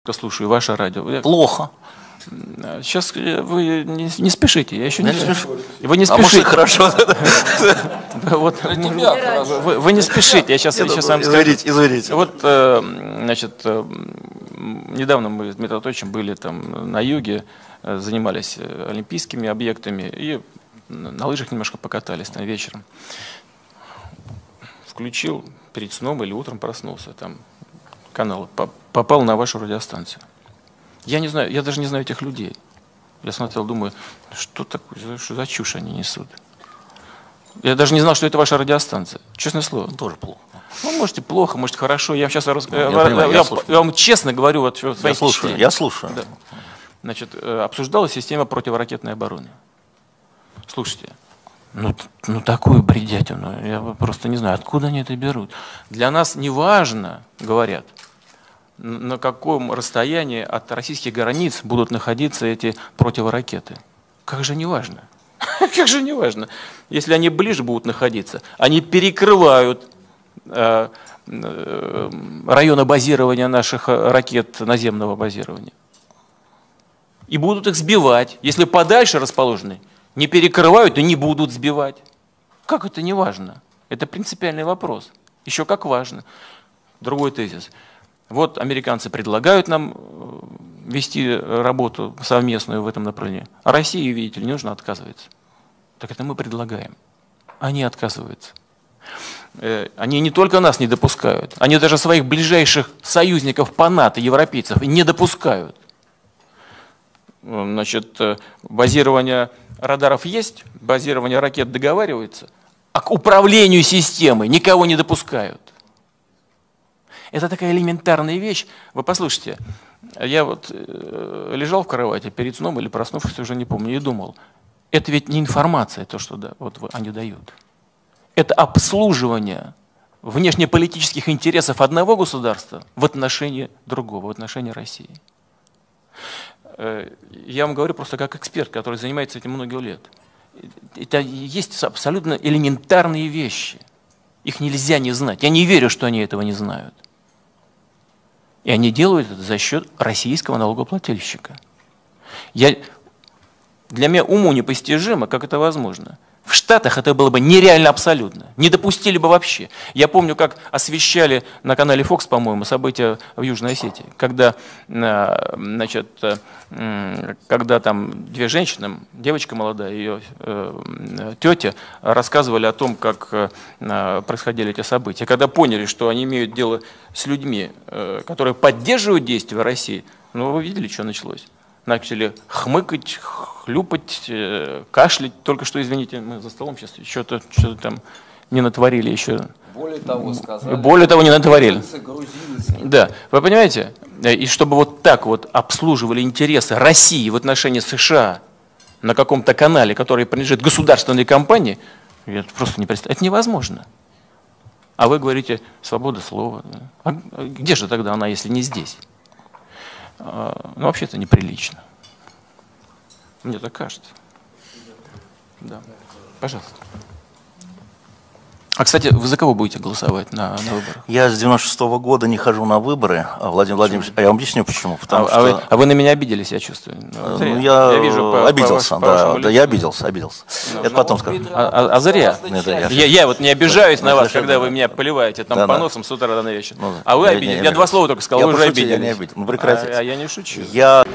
Слушаю ваше радио. Плохо. Сейчас вы не спешите, я еще не спешу. Вы не А может, спешите. хорошо. Вы не спешите, я сейчас вам скажу. Извините. Вот, значит, недавно мы с Дмитрием Анатольевичем были там на юге, занимались олимпийскими объектами и на лыжах немножко покатались там вечером. Включил перед сном или утром проснулся, там канал, попал на вашу радиостанцию. Я не знаю, я даже не знаю этих людей. Я смотрел, думаю, что такое, что за чушь они несут. Я даже не знал, что это ваша радиостанция. Честное слово. Тоже плохо. Ну, можете плохо, может хорошо. Я сейчас я вам честно говорю, вот свои впечатления. Я слушаю. Да. Значит, обсуждалась система противоракетной обороны. Слушайте, ну такую бредятину, я просто не знаю, откуда они это берут. Для нас не важно, говорят, на каком расстоянии от российских границ будут находиться эти противоракеты. Как же не важно? Как же не важно? Если они ближе будут находиться, они перекрывают районы базирования наших ракет наземного базирования. И будут их сбивать. Если подальше расположены, не перекрывают и не будут сбивать. Как это не важно? Это принципиальный вопрос. Еще как важно. Другой тезис. Вот американцы предлагают нам вести работу совместную в этом направлении. А Россия, видите ли, не нужно отказывается. Так это мы предлагаем. Они отказываются. Они не только нас не допускают, они даже своих ближайших союзников по НАТО, европейцев, не допускают. Значит, базирование радаров есть, базирование ракет договаривается, а к управлению системой никого не допускают. Это такая элементарная вещь. Вы послушайте, я вот лежал в кровати перед сном или проснувшись, уже не помню, и думал, это ведь не информация, то, что да, вот они дают. Это обслуживание внешнеполитических интересов одного государства в отношении другого, в отношении России. Я вам говорю просто как эксперт, который занимается этим много лет. Это есть абсолютно элементарные вещи. Их нельзя не знать. Я не верю, что они этого не знают. И они делают это за счет российского налогоплательщика. Для меня уму непостижимо, как это возможно. В Штатах это было бы нереально абсолютно. Не допустили бы вообще. Я помню, как освещали на канале Fox, по-моему, события в Южной Осетии. Когда, значит, когда там две женщины, девочка молодая, ее тетя, рассказывали о том, как происходили эти события. Когда поняли, что они имеют дело с людьми, которые поддерживают действия России, ну вы видели, что началось? Начали хмыкать, хлюпать, кашлять. Только что, извините, мы за столом сейчас что-то там не натворили еще. Более того, сказали. Более того, не натворили. Да, вы понимаете? И чтобы вот так вот обслуживали интересы России в отношении США на каком-то канале, который принадлежит государственной компании, я просто не представляю. Это невозможно. А вы говорите, свобода слова. А где же тогда она, если не здесь? Ну, вообще это неприлично. Мне так кажется. Да. Пожалуйста. А, кстати, вы за кого будете голосовать на выборах? Я с 96-го года не хожу на выборы. Владимир Владимирович, я вам объясню почему. Потому что... вы на меня обиделись, я чувствую. Ну, я вижу, обиделся, да, я обиделся. Это потом скажу. А зря. Я вот не обижаюсь на вас, когда вы меня поливаете там по носам с утра до вечера. А вы обиделись. Я два слова только сказал, вы уже обиделись. Ну, прекратите. А я не шучу.